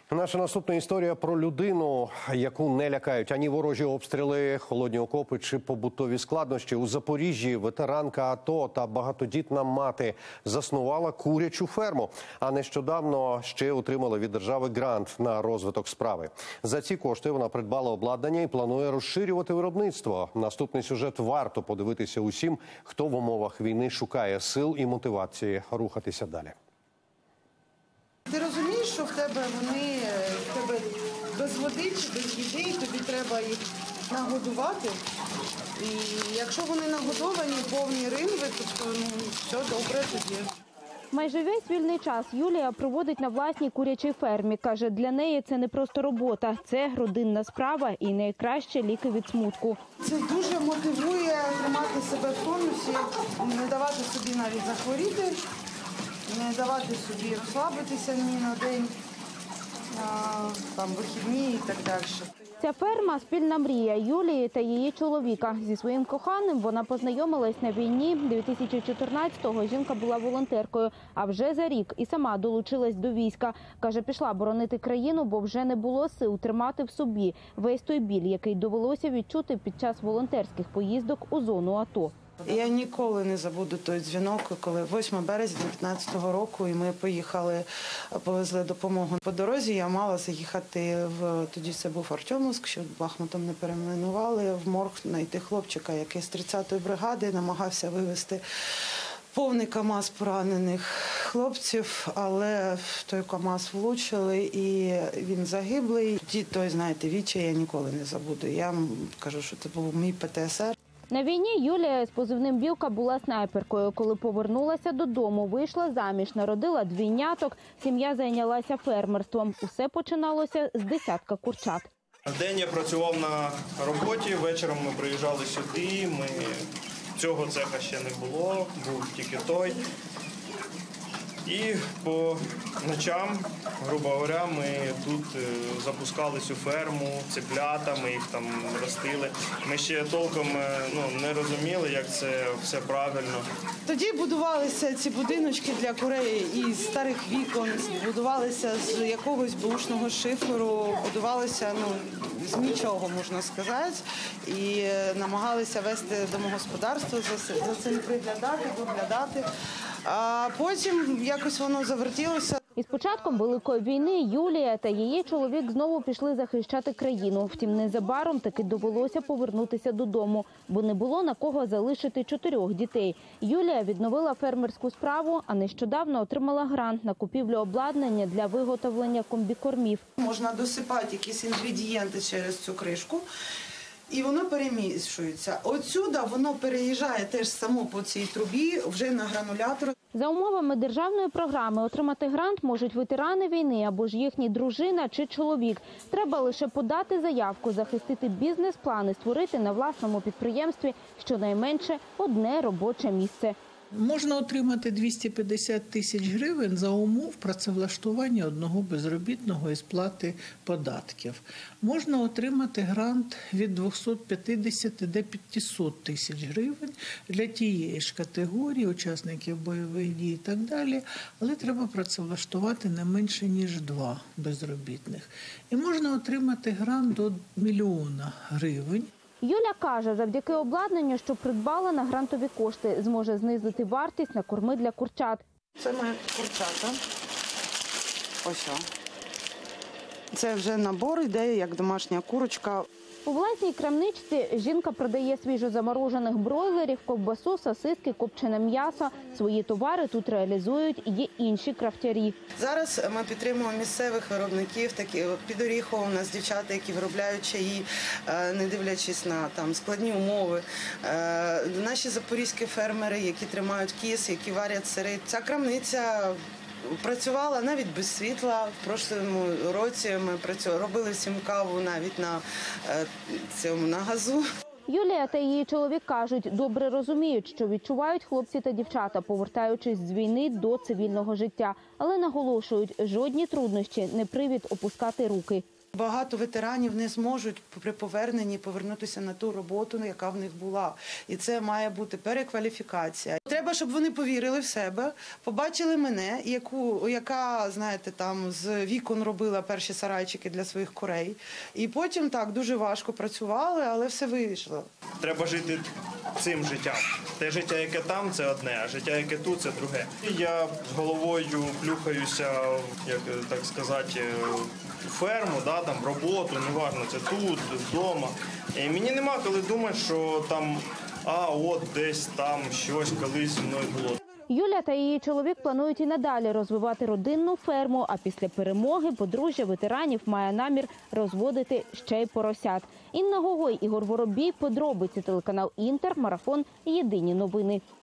Наша наступна історія про людину, яку не лякають ані ворожі обстріли, холодні окопи чи побутові складнощі. У Запоріжжі ветеранка АТО та багатодітна мати заснувала курячу ферму, а нещодавно ще отримала від держави грант на розвиток справи. За ці кошти вона придбала обладнання і планує розширювати виробництво. Наступний сюжет варто подивитися усім, хто в умовах війни шукає сил і мотивації рухатися далі. Ти розумієш, що в тебе без води чи без їди, і тобі треба їх нагодувати. І якщо вони нагодовані, повні ринви, то все добре тоді. Майже весь вільний час Юлія проводить на власній курячій фермі. Каже, для неї це не просто робота, це родинна справа і найкращі ліки від смутку. Це дуже мотивує тримати себе в тонусі, не давати собі навіть захворіти, не давати собі розслабитися ні на день, вихідні і так далі. Ця ферма – спільна мрія Юлії та її чоловіка. Зі своїм коханим вона познайомилась на війні. 2014-го жінка була волонтеркою, а вже за рік і сама долучилась до війська. Каже, пішла боронити країну, бо вже не було сил тримати в собі весь той біль, який довелося відчути під час волонтерських поїздок у зону АТО. Я ніколи не забуду той дзвінок, коли 8 березня 2015 року, і ми поїхали, повезли допомогу. По дорозі я мала заїхати тоді це був Артемовськ, що Бахмутом не перейменували, в морг знайти хлопчика, який з 30-ї бригади намагався вивезти повний КАМАЗ поранених хлопців, але в той КАМАЗ влучили і він загиблий. Той, знаєте, відчай я ніколи не забуду. Я кажу, що це був мій ПТСР. На війні Юлія з позивним «Білка» була снайперкою. Коли повернулася додому, вийшла заміж, народила двійняток, сім'я зайнялася фермерством. Усе починалося з десятка курчат. Вдень я працював на роботі, вечором ми приїжджали сюди, цього цеха ще не було, був тільки той. І по ночам, грубо говоря, ми тут запускали цю ферму, цеплята, ми їх там ростили. Ми ще толком не розуміли, як це все правильно. Тоді будувалися ці будиночки для курей із старих вікон, будувалися з якогось бушного шиферу, будувалися з нічого, можна сказати, і намагалися вести домогосподарство, за цим приглядати, доглядати. А потім якось воно завертілося. Із початком Великої війни Юлія та її чоловік знову пішли захищати країну. Втім, незабаром таки довелося повернутися додому, бо не було на кого залишити 4 дітей. Юлія відновила фермерську справу, а нещодавно отримала грант на купівлю обладнання для виготовлення комбікормів. Можна досипати якісь інгредієнти через цю кришку. І воно перемішується. Отсюди воно переїжджає теж само по цій трубі вже на гранулятор. За умовами державної програми отримати грант можуть ветерани війни або ж їхні дружина чи чоловік. Треба лише подати заявку, захистити бізнес-план і створити на власному підприємстві щонайменше одне робоче місце. Можна отримати 250 тисяч гривень за умов працевлаштування одного безробітного і сплати податків. Можна отримати грант від 250 до 500 тисяч гривень для тієї ж категорії учасників бойових дій і так далі, але треба працевлаштувати не менше, ніж 2 безробітних. І можна отримати грант до 1 мільйона гривень. Юля каже, завдяки обладнанню, що придбала на грантові кошти, зможе знизити вартість на корми для курчат. Це мої курчата. Ось. Це вже набор йде, як домашня курочка. У власній крамничці жінка продає свіжозаморожених бройлерів, ковбасу, сосиски, копчене м'ясо. Свої товари тут реалізують і інші крафтярі. Зараз ми підтримуємо місцевих виробників, такі під Оріховом у нас дівчата, які виробляють чаї, не дивлячись на складні умови. Наші запорізькі фермери, які тримають кіз, які варять сири. Ця крамниця працювала навіть без світла. В прошлому році ми робили всім каву навіть на газу. Юлія та її чоловік кажуть, добре розуміють, що відчувають хлопці та дівчата, повертаючись з війни до цивільного життя. Але наголошують, жодні труднощі не привід опускати руки. Багато ветеранів не зможуть при поверненні повернутися на ту роботу, яка в них була. І це має бути перекваліфікація. Треба, щоб вони повірили в себе, побачили мене, яка, знаєте, там з вікон робила перші сарайчики для своїх курей. І потім так дуже важко працювали, але все вийшло. Треба жити цим життям. Те життя, яке там, це одне, а життя, яке тут, це друге. Я з головою плюхаюся, як так сказати, у ферму, да, там, в роботу, неважно, це тут, вдома. І мені нема коли думати, що там, от десь там щось колись зі мною було. Юля та її чоловік планують і надалі розвивати родинну ферму, а після перемоги подружжя ветеранів має намір розводити ще й поросят. Інна Гогой, Ігор Воробій, подробиці, телеканал Інтер, марафон, єдині новини.